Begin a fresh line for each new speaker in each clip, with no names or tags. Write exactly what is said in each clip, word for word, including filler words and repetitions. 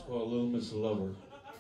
called Little Miss Lover.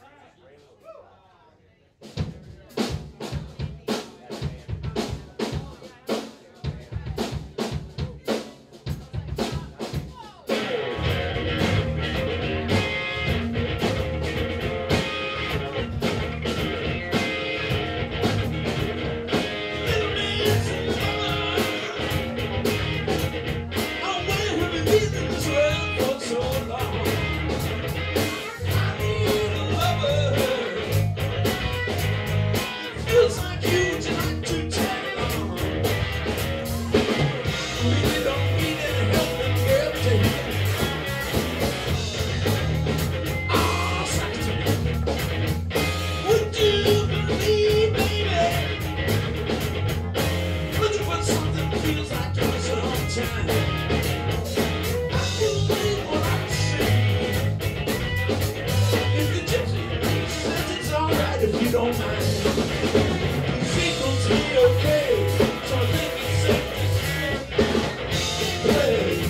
If you don't mind, sequels will be okay. So I think it's safe to play.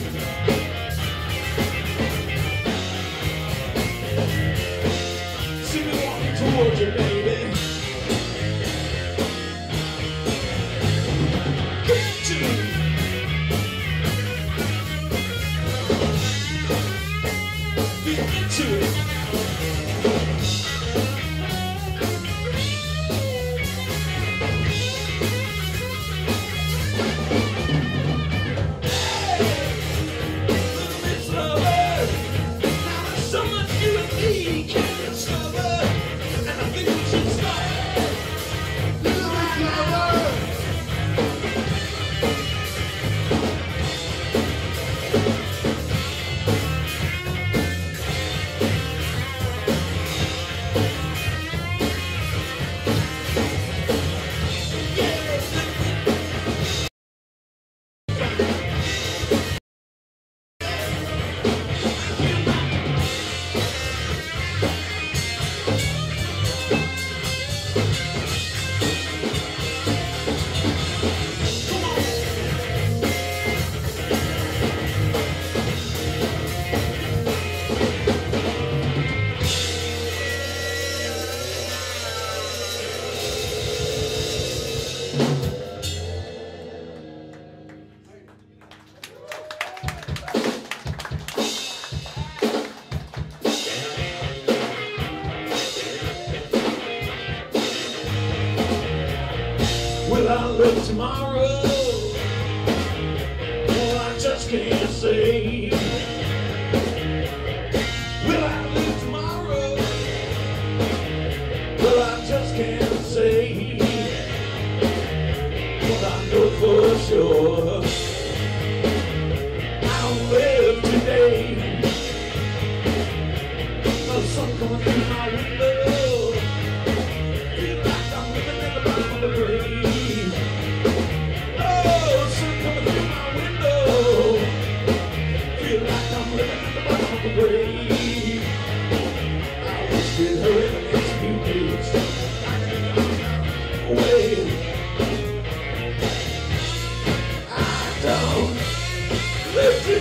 See me walking towards you, baby. Get to me. Get into it. Will I live tomorrow? Oh, I just can't say. Will I live tomorrow? Well, I just can't say. But I know for sure I'll live today. The sun coming through my window, feel like I'm living in the bottom of the grave. Grave. I wish it hurt in the next few days. Well, I don't live to